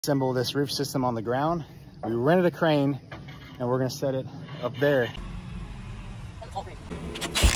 Assemble this roof system on the ground. We rented a crane and we're gonna set it up there.